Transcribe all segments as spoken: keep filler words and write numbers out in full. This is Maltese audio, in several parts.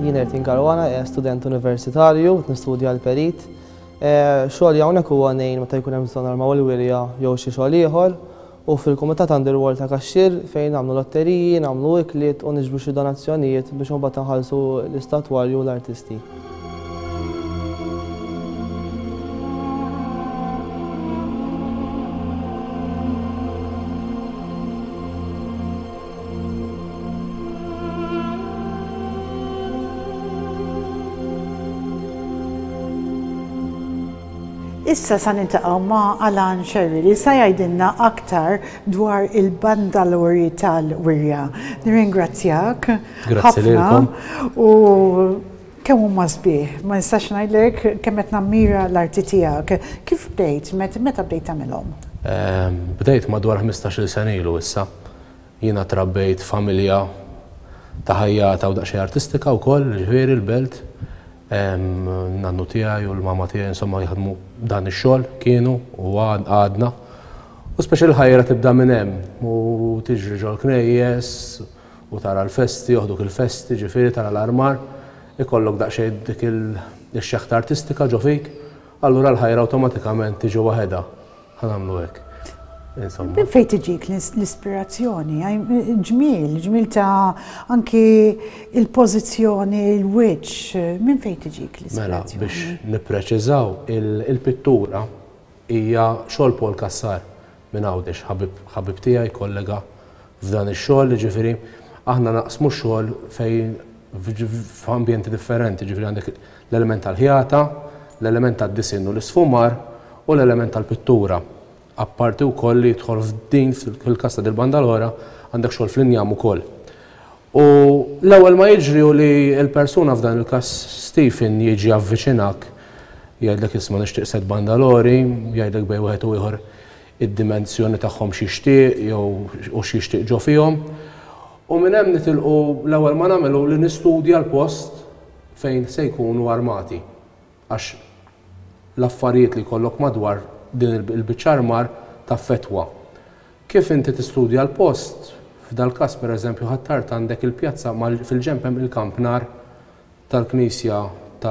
Jien Ertin Karwana, student universitarju, nistudja l-perit. Xogħol hawnhekk huwa ngħin meta jkun hemm bżonn arma wirja jew xi xogħol ieħor u fil-kumitat għandi rwol ta' kaxxier fejn nagħmlu lotteriji, nagħmlu ikliet u niġbru xi donazzjonijiet biex imbagħad inħallsu l-istatwarju u l-artisti. Issa sa nintaqgħu ma' Alan Sherry li sa jgħidilna aktar dwar il-bandalori tal-wirja. Nirringrazzjak ħafna u kemm huma sbieħ. Ma nistax ngħidlek kemm qed nammira l-arti tiegħek. Kif bdejt? Meta bdejt tagħmilhom? Bdejt madwar ħmistax-il sena ilu issa. Jiena trabbejt familja ta' ħajjata u daqsxejn artistika wkoll, ġifieri l-belt. Nannu tiegħi u l-mama tiegħi insomma jaħdmu dan ix-xogħol kienu u għadna. U speċjal ħajra tibda minn hemm u tiġri ġol knejjes u tara l-festi, joħduk il-festi, ġifieri tara l-armar, ikollok daqsxejn dik il-xeħta artistika ġo fik, allura l-ħajra awtomatikament tiġi waħedha. Ħanagħmlu hekk. Min fejn tiġik l-ispirazzjoni? Ġmiel, ġmiel ta' anki il-pożizzjoni, il-wiċċ, min fejn tiġik l-ispirazzjoni? Mela, biex nippreċiżaw, il-pittura hija xogħol Paul Kassar minn Għawdex, ħabib tiegħi kollega f'dan ix-xogħol, ġifieri aħna naqsmu x-xogħol fejn f'ambjenti differenti, ġifieri għandek l-element tal-ħjata, l-element tad-disin u l-isfumar u l-element tal-pittura. Apparti wkoll li jidħol f'din fil-kasta del-bandalora għandek xogħol fl-injam ukoll. U l-ewwel ma jiġri li l-persuna f'dan il-każ Stephen jiġi avviċinak jgħidlek isma' nixtieq set bandalori, jgħidlek bejn wieħed u ieħor id-dimensjoni tagħhom xi jixtieq jew u xi jixtieq ġo fihom. U minn hemm nitilqu l-ewwel ma nagħmlu li nistudja l-post fejn se jkunu armati. Għax l-affarijiet li jkollok madwar din il-biċċarmar ta' fetwa. Kif inti tistudja l-post, f'dal-każ pereżempju Attard għandek il-pjazza fil-ġenb hemm il-kampnar tal-Knisja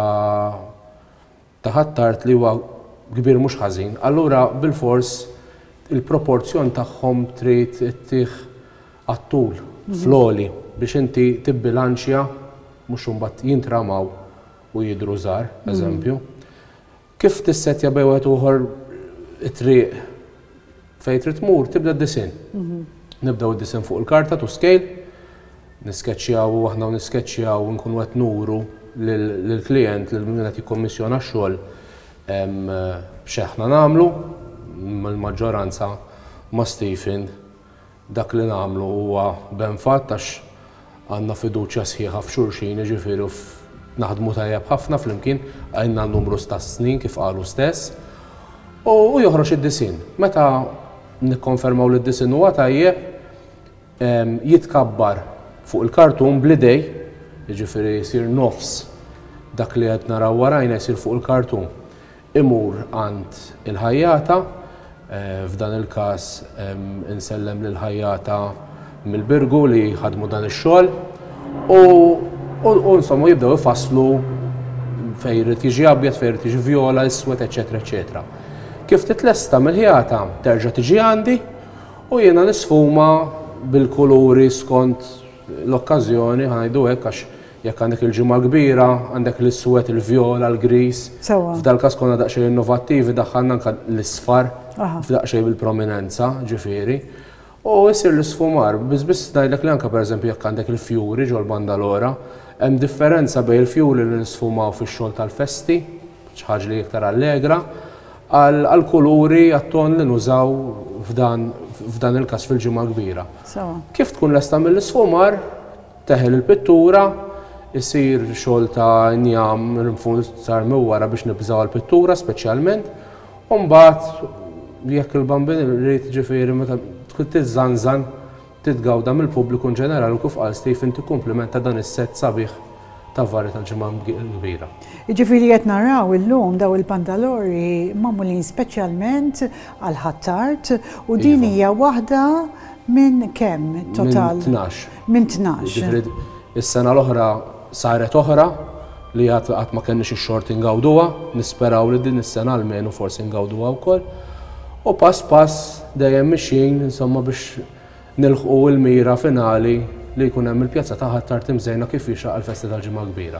ta' Attard li huwa kbir mhux ħażin. Allura bil-fors il-proporzjon tagħhom trid ittieħ għat-tul fl-għoli biex inti tibbilanċja mhux imbagħad jintramaw u jidhru żgħar, eżempju. Kif tissettja bejn wieħed ieħor it-triq fejn trid tmur tibda d-disin. Nibdew id-disin fuq il-karta to scale, niskeċċjaw u aħna niskeċċjaw u nkunu qed nuru lill-klijent li min qed jikkommissjona x-xogħol x'aħna nagħmlu, mill-maġġoranza ma' Stephen dak li nagħmlu huwa ben fatt għax għandna fiduċja sħiħa f'xulxin, jiġifieri naħdmu tajjeb ħafna flimkien għandna numru ta' snin kif qalu stess. U joħroġ id-disin. Meta nikkonfermaw li d-disin huwa tajjeb, jitkabbar fuq il-kartun bl-idej, jiġifieri jsir nofs dak li qed naraw warajna jsir fuq il-kartun. Imur għand il-ħajjata, f'dan il-każ insellem lill-ħajjata mill-Birgu li ħadmu dan ix-xogħol u insomma jibdew ifasslu fejn irid jiġi abjad, fejn irid jiġi vjola, iswed, eċetera, eċetera. Kif titlesta mill-ħjata terġa' tiġi għandi u jiena nisfuma bil-kuluri skont l-okkażjoni ħanajdu hekk għax jekk għandek il-ġimgħa kbira, għandek l-iswed, il-vjola, l-gris. F'dal-każ konna daqsxejn innovattivi daħħalna anke l-isfar f'daqsxejn bil-prominenza, ġifieri. U jsir l-isfumar, biss ngħidlek li anke pereżempju jekk għandek il-fjuri ġol bandalora, hemm differenza bejn il-fjuri li nisfumaw fix-xogħol tal-festi, xi ħaġa li iktar allegra, għal-kuluri għat-ton li nużaw f'dan il-każ fil-ġimgħa kbira. Kif tkun lesta mill-isfumar, teħel il-pittura, isir xogħol ta' injam rinforzar wara biex nibżgħu l-pittura speċjalment, u mbagħad jekk il-bambin irid ġifieri meta tkun tiżżanżan titgawda mill-pubbliku ġenerali u kif qal Stephen tikkumplimenta dan is-sett sabiħ ta' varri tal-ġimgħa kbira. Jiġifieri qed naraw illum daw il-bandalori magħmulin speċjalment għal Attard u din hija waħda minn kemm total? Minn tnax. Minn tnax. Is-sena l-oħra saret oħra li għat ma kenniex ix-xort ingawduha, nisperaw li din is-sena almenu forsi ngawduha wkoll. U pass pass dejjem mixjin insomma biex nilħqu l-mira finali li jkun hemm il-pjazza ta' Attard imżejna kif jixraq għall-Festa tal-Ġimgħa Kbira.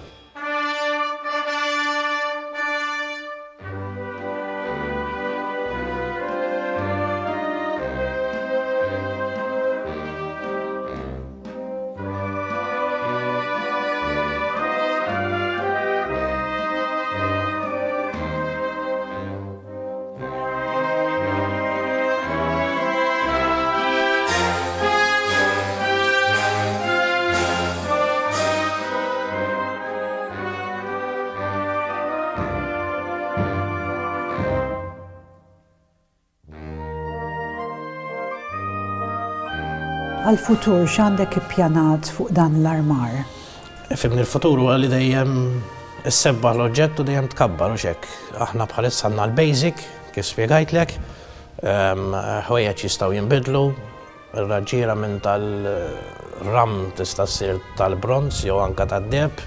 Għal-futur x'għandek ippjanat fuq dan l-armar? Fimni l-futur huwa li dejjem issebbaħ l-oġġett u dejjem tkabbar u x'hekk. Aħna bħalissa għandna l-basic kif spjegajtlek, ħwejjeġ jistgħu jinbidlu, ir-raġġiera minn tal-ram tista' ssir tal-bronz jew anke tad-deheb.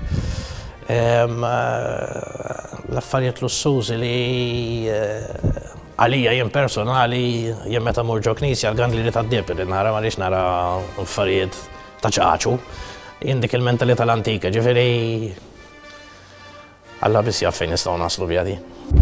L-affarijiet lussużi li għalija jien personali jien meta mur ġo knisja l-gandli tad-deheb li nara għaliex nara affarijiet ta' ċaqaċu. Jien dik il-mentalità l-antika, ġifieri Alla biss jaf fejn nistgħu naslu biha di.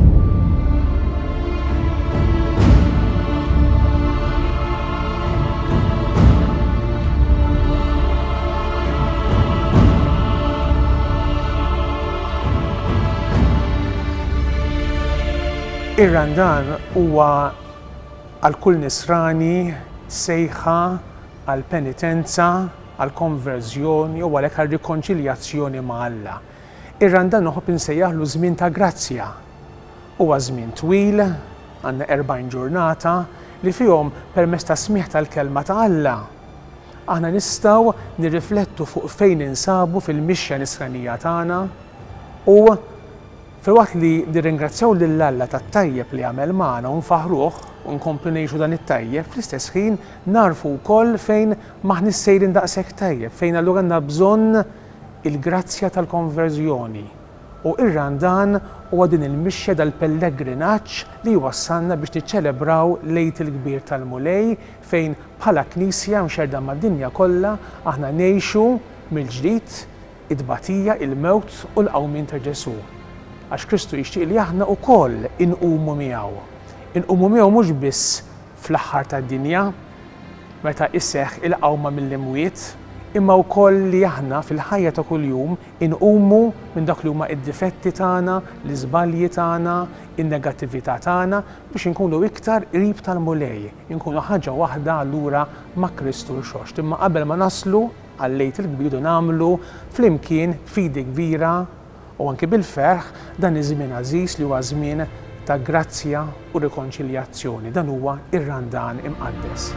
Ir-randan huwa għal kull nisrani sejħa għal penitenza, għal konverżjoni u għalhekk għal rikonċiljazzjoni ma' Alla. Ir-randan noħob insejjaħlu żmien ta' grazzja. Huwa żmien twil, għandna erbgħin ġurnata li fihom permezz ta' smigħ tal-kelma ta' Alla. Aħna nistgħu nirriflettu fuq fejn insabu fil-mixja nisranija tagħna u fil-waqt li nirringrazzjaw lil Alla tat-tajjeb li għamel magħna u nfaħruh u nkomplu ngħixu dan it-tajjeb, fl-istess ħin narfu wkoll fejn maħniex sejrin daqshekk tajjeb, fejn allura għandna bżonn il-grazzja tal-konverżjoni. U ir-randan huwa din il-mixja dal-pellegrinaġġ li jwassalna biex niċċelebraw lejt il-kbir tal-Mulej fejn bħala Knisja mxerda mad-dinja kollha aħna ngħixu mill-ġdid id-tbatija, il-mewt u l-qawmien ta' Ġesu. Għax Kristu jixtieq li aħna wkoll inqumu miegħu. Inqumu miegħu mhux biss fl-aħħar tad-dinja meta isseħħ il-qawma mill-imwiet, imma wkoll li aħna fil-ħajja ta' kuljum inqumu minn dak li huma d-difetti tagħna, l-iżbalji tagħna, in-negattività tagħna biex inkunu iktar qrib tal-Mulej, inkunu ħaġa waħda allura ma' Kristu l-xoxt. Imma qabel ma naslu għal-lejt il-kbir nagħmlu flimkien fidi kbira u anke bil-ferħ dan iż-żmien għażiż li huwa żmien ta' grazzja u rikonċiljazzjoni. Dan huwa ir-randan imqaddes.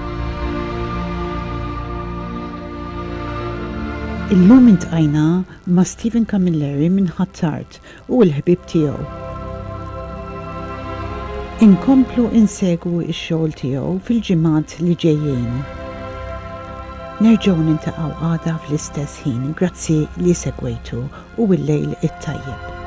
Illum intqajna ma' Stephen Camilleri minn Attard u l-ħbib tiegħu. Inkomplu insegwu x-xogħol tiegħu fil-ġimgħat li ġejjin. Nerġgħu nintaqgħu għada fl-istess ħin, grazzi li segwejtu u l-lejl it-tajjeb.